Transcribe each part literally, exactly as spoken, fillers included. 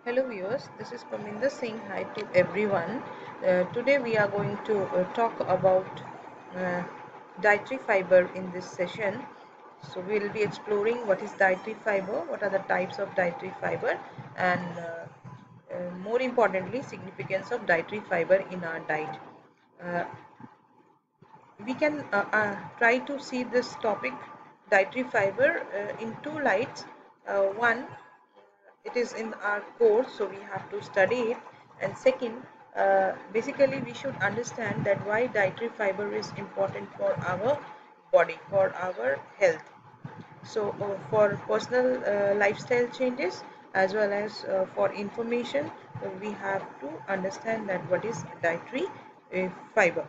Hello viewers, this is Paminda saying hi to everyone. Uh, today we are going to uh, talk about uh, dietary fiber in this session. So we will be exploring what is dietary fiber, what are the types of dietary fiber, and uh, uh, more importantly significance of dietary fiber in our diet. Uh, we can uh, uh, try to see this topic dietary fiber uh, in two lights. Uh, one, it is in our course, so we have to study it, and second, uh, basically we should understand that why dietary fiber is important for our body, for our health. So uh, for personal uh, lifestyle changes as well as uh, for information, uh, we have to understand that what is dietary uh, fiber.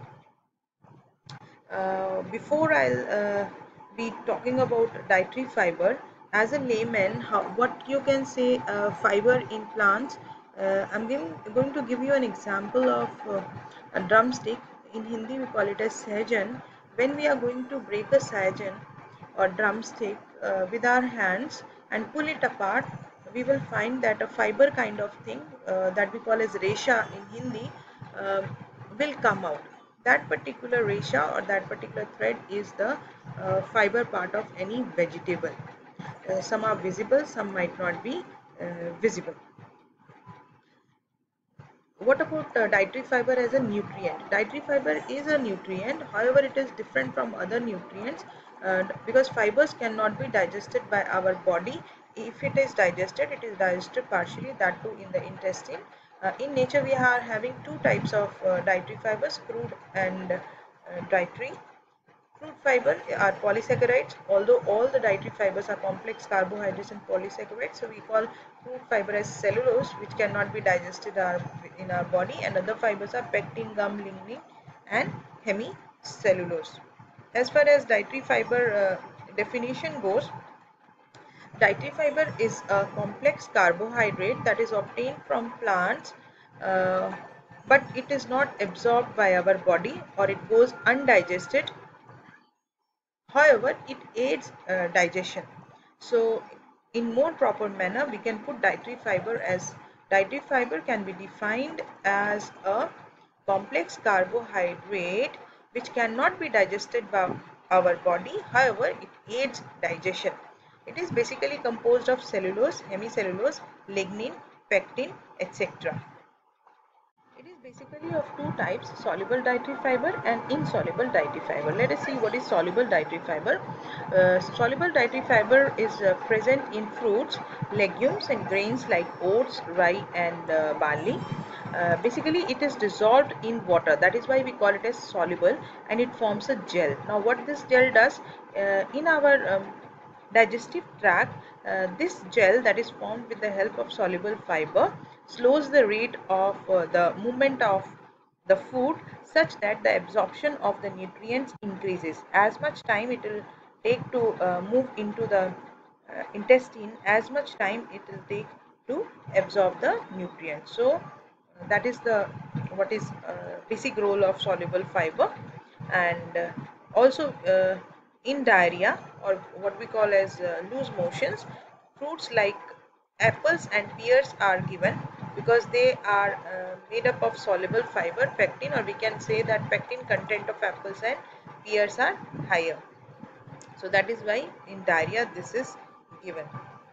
Uh, before I'll uh, be talking about dietary fiber, as a layman, how, what you can say uh, fiber in plants, uh, I'm giving, going to give you an example of uh, a drumstick. In Hindi, we call it as sahajan. When we are going to break a sahajan or drumstick uh, with our hands and pull it apart, we will find that a fiber kind of thing uh, that we call as resha in Hindi uh, will come out. That particular resha or that particular thread is the uh, fiber part of any vegetable. Uh, some are visible, some might not be uh, visible. What about uh, dietary fiber as a nutrient? Dietary fiber is a nutrient, however it is different from other nutrients uh, because fibers cannot be digested by our body. If it is digested, it is digested partially, that too in the intestine. Uh, in nature we are having two types of uh, dietary fibers, crude and uh, dietary. Crude fiber are polysaccharides. Although all the dietary fibers are complex carbohydrates and polysaccharides, so we call crude fiber as cellulose, which cannot be digested our, in our body, and other fibers are pectin, gum, lignin, and hemicellulose. As far as dietary fiber uh, definition goes, dietary fiber is a complex carbohydrate that is obtained from plants, uh, but it is not absorbed by our body or it goes undigested. However, it aids uh, digestion. So, in more proper manner, we can put dietary fiber as dietary fiber can be defined as a complex carbohydrate which cannot be digested by our body. However, it aids digestion. It is basically composed of cellulose, hemicellulose, lignin, pectin, et cetera. It is basically of two types, soluble dietary fiber and insoluble dietary fiber. Let us see what is soluble dietary fiber. Uh, soluble dietary fiber is uh, present in fruits, legumes and grains like oats, rye and uh, barley. Uh, basically it is dissolved in water, that is why we call it as soluble, and it forms a gel. Now what this gel does uh, in our um, digestive tract, uh, this gel that is formed with the help of soluble fiber slows the rate of uh, the movement of the food such that the absorption of the nutrients increases. As much time it will take to uh, move into the uh, intestine, as much time it will take to absorb the nutrients. So uh, that is the what is uh, basic role of soluble fiber. And uh, also uh, in diarrhea, or what we call as uh, loose motions, fruits like apples and pears are given because they are uh, made up of soluble fiber pectin, or we can say that pectin content of apples and pears are higher. So that is why in diarrhea this is given.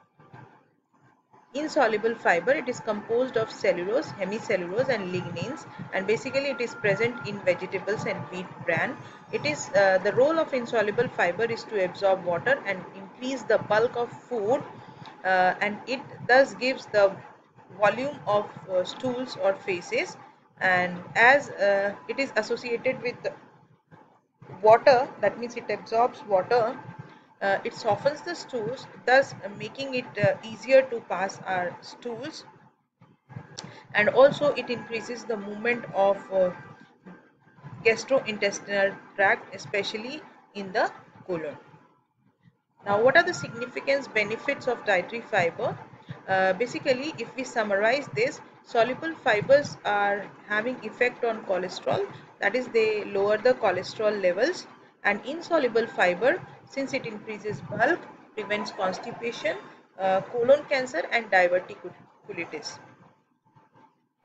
Insoluble fiber, it is composed of cellulose, hemicellulose and lignins, and basically it is present in vegetables and wheat bran. It is uh, the role of insoluble fiber is to absorb water and increase the bulk of food, uh, and it thus gives the volume of uh, stools or faces. And as uh, it is associated with water, that means it absorbs water, uh, it softens the stools, thus uh, making it uh, easier to pass our stools, and also it increases the movement of uh, gastrointestinal tract, especially in the colon. Now, what are the significant benefits of dietary fiber? Uh, basically, if we summarize this, soluble fibers are having effect on cholesterol, that is, they lower the cholesterol levels, and insoluble fiber, since it increases bulk, prevents constipation, uh, colon cancer, and diverticulitis.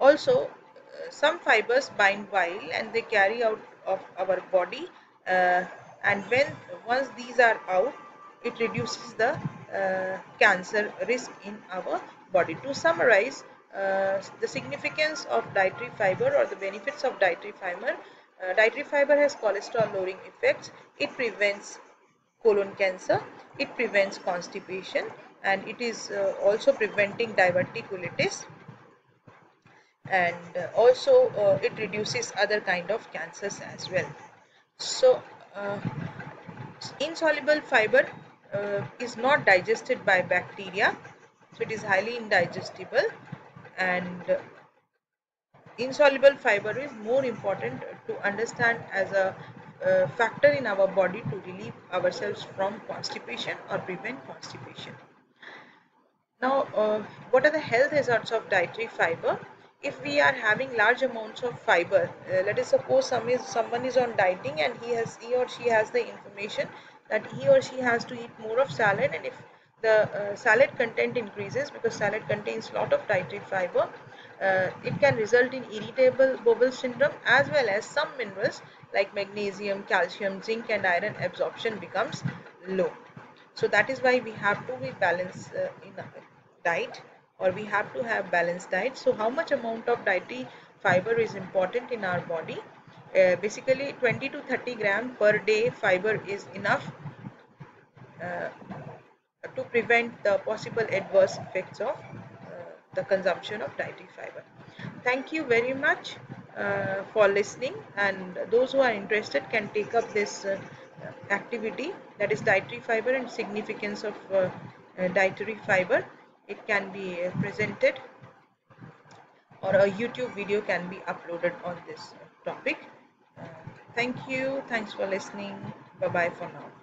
Also, uh, some fibers bind bile and they carry out of our body, uh, and when once these are out, it reduces the uh, cancer risk in our body. To summarize, uh, the significance of dietary fiber or the benefits of dietary fiber: uh, dietary fiber has cholesterol lowering effects, it prevents colon cancer, it prevents constipation, and it is uh, also preventing diverticulitis, and uh, also uh, it reduces other kind of cancers as well. So uh, insoluble fiber uh, is not digested by bacteria, so it is highly indigestible, and uh, insoluble fiber is more important to understand as a uh, factor in our body to relieve ourselves from constipation or prevent constipation. Now, uh, what are the health hazards of dietary fiber? If we are having large amounts of fiber, uh, let us suppose some is someone is on dieting and he has he or she has the information that he or she has to eat more of salad, and if the uh, salad content increases, because salad contains lot of dietary fiber, uh, it can result in irritable bowel syndrome, as well as some minerals like magnesium, calcium, zinc, and iron absorption becomes low. So that is why we have to be balanced uh, in a diet, or we have to have balanced diet. So how much amount of dietary fiber is important in our body? Uh, basically twenty to thirty gram per day fiber is enough uh, to prevent the possible adverse effects of uh, the consumption of dietary fiber. Thank you very much uh, for listening, and those who are interested can take up this uh, activity, that is dietary fiber and significance of uh, uh, dietary fiber. It can be uh, presented, or a YouTube video can be uploaded on this topic. Uh, thank you. Thanks for listening. Bye bye for now.